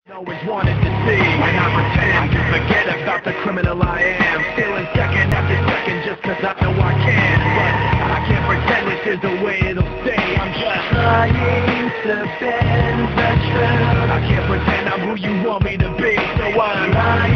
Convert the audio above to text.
Always wanted to see, and I pretend to forget about the criminal I am. Stealing second after second just cause I know I can. But I can't pretend this is the way it'll stay. I'm just trying to bend the truth. I can't pretend I'm who you want me to be, so I'm lying.